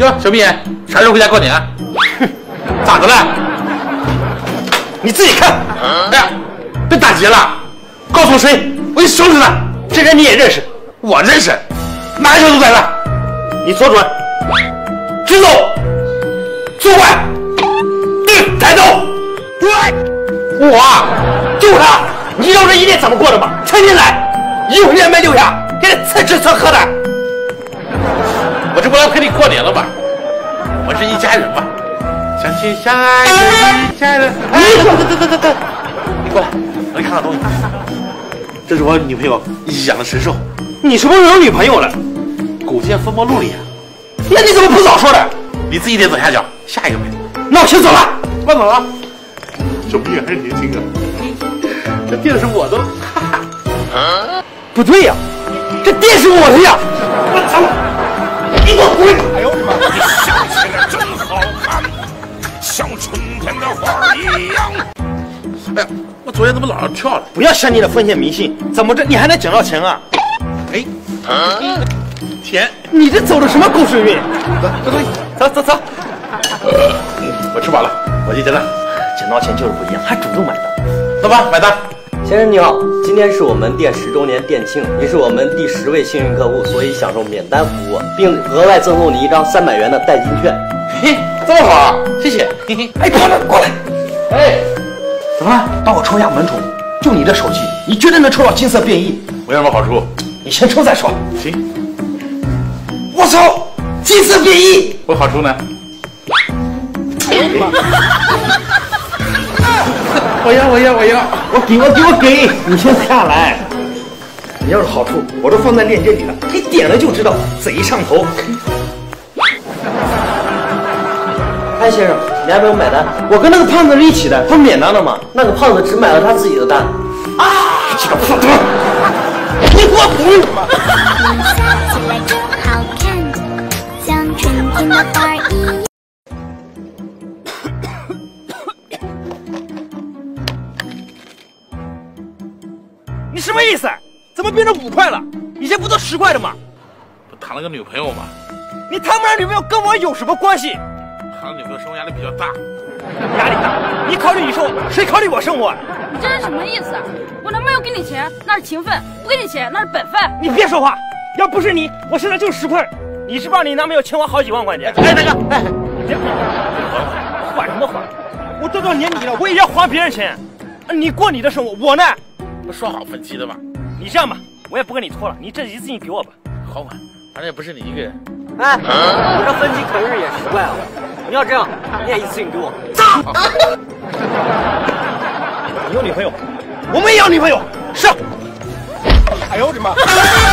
哟，小蜜，啥时候回家过年？哼，咋的了？ 你自己看。 哎呀，别打劫了！告诉我谁，我给你收拾他。 这人你也认识？ 我认识，哪个小兔崽子？ 你左转，直走，左拐，抬头。我就是他。你知道这一年怎么过的吗？天天来，1块钱买6下，给他蹭吃蹭喝的。 我这不来陪你过年了吗？我是一家人嘛，相亲相爱的一家人。哎，等，你过来，我给你看看东西。这是我女朋友养的神兽。 你什么时候有女朋友了？ 《古剑风魔录》里啊。 那你怎么不早说的？ 你自己得走下脚，下一个呗。 那我先走了。 慢走啊。小蜜还是年轻啊。这店是我的了。 不对呀，这店是我的呀。我操！你给我滚！哎呦我的妈！ 你笑起来真好看，像春天的花一样。 哎呀，我昨天怎么老是跳了？ 不要相信的封建迷信，怎么着你还能捡到钱啊？ 哎，钱？ 你这走的什么狗屎运？走。 我吃饱了，我去结账。 捡到钱就是不一样，还主动买单。 走吧，买单。 先生你好，今天是我们店10周年店庆，您是我们第10位幸运客户，所以享受免单服务，并额外赠送你一张300元的代金券。 嘿，这么好啊，谢谢。嘿嘿， 哎，过来。哎，怎么了？帮我抽一下门宠，就你这手气，你绝对能抽到金色变异。 我有什么好处？ 你先抽再说。 行。 我操，金色变异！ 我好处呢？哎呦我的妈！我要！ 给！你先下来。你要是好处，我都放在链接里了，你点了就知道，贼上头。 哎，先生，你还没有买单？ 我跟那个胖子是一起的，他免单了吗？ 那个胖子只买了他自己的单。 啊！这个胖子，你给我滚！ 笑起来真好看，像春天的花一样。 你什么意思？怎么变成5块了？以前不都10块的吗？ 不谈了个女朋友嘛。 你谈不上女朋友跟我有什么关系？ 谈了女朋友生活压力比较大。 压力大？你考虑你生活，谁考虑我生活？ 你这是什么意思？我男朋友给你钱那是情分，不给你钱那是本分。 你别说话，要不是你，我现在就10块。你知不知道你男朋友欠我好几万块钱？ 哎，大哥，哎， 你别还什么还？我都到年底了，我也要还别人钱。你过你的生活，我呢？ 不说好分期的吗？ 你这样吧，我也不跟你拖了，你这一次性给我吧。 好嘛，反正也不是你一个人。 哎，我这分期可是也10块啊！你要这样，你也一次性给我。 你有女朋友，我们也要女朋友，上！哎呦我的妈！